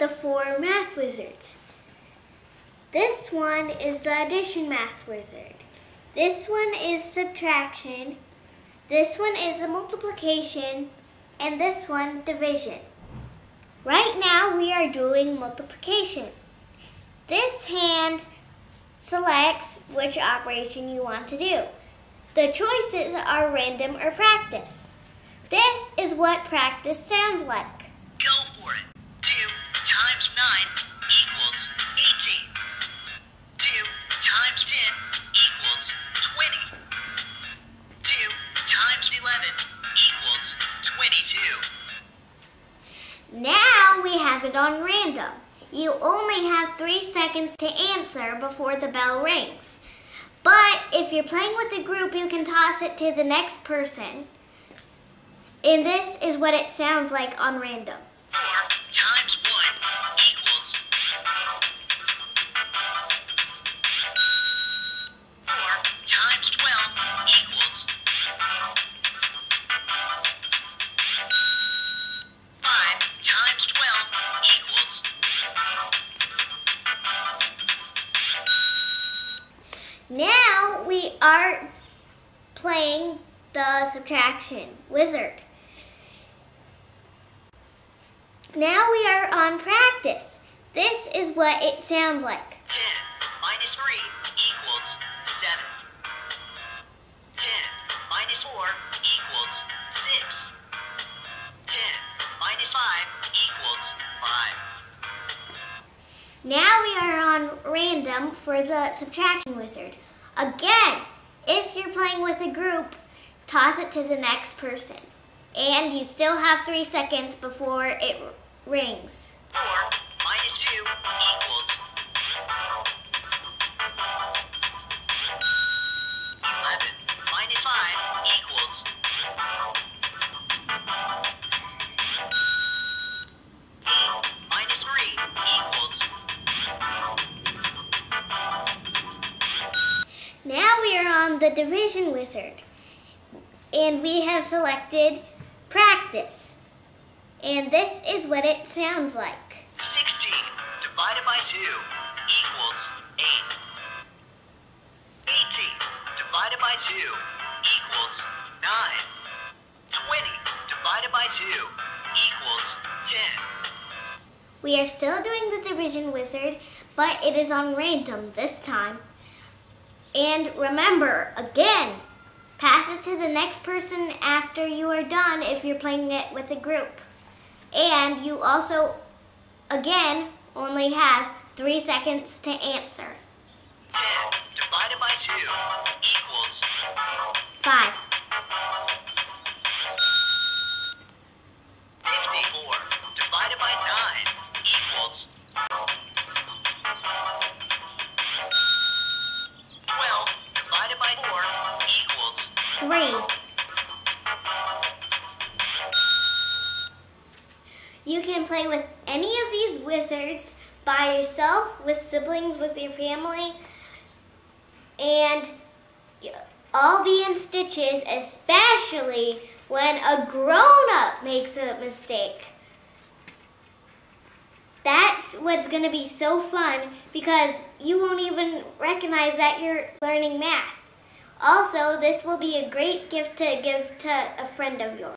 the 4 math wizards. This one is the addition math wizard. This one is subtraction. This one is the multiplication. And this one, division. Right now we are doing multiplication. This hand selects which operation you want to do. The choices are random or practice. This is what practice sounds like. Go for it. 2 times 9 equals 18. 2 times 10 equals 20. 2 times 11 equals 22. Now we have it on random. You only have 3 seconds to answer before the bell rings. But if you're playing with a group, you can toss it to the next person. And this is what it sounds like on random. 4 times 1 equals 4 times 12 equals 5 times 12 equals Now we are playing the subtraction wizard. Now we are on practice. This is what it sounds like. 10 minus 3 equals 7. 10 minus 4 equals 6. 10 minus 5 equals 5. Now we are on random for the subtraction wizard. Again, if you're playing with a group, toss it to the next person. And you still have 3 seconds before it rings. 4 minus 2 equals 11 minus 5 equals 8 minus 3 equals Now we are on the division wizard. And we have selected practice. And this is what it sounds like. 16 divided by 2 equals 8. 18 divided by 2 equals 9. 20 divided by 2 equals 10. We are still doing the division wizard, but it is on random this time. And remember, again, pass it to the next person after you are done if you're playing it with a group. And you also, again, only have 3 seconds to answer. 10 divided by 2 equals 5. 54 divided by 9 equals 12 divided by 4 equals 3. You can play with any of these wizards by yourself, with siblings, with your family, and all be in stitches, especially when a grown-up makes a mistake. That's what's going to be so fun, because you won't even recognize that you're learning math. Also, this will be a great gift to give to a friend of yours.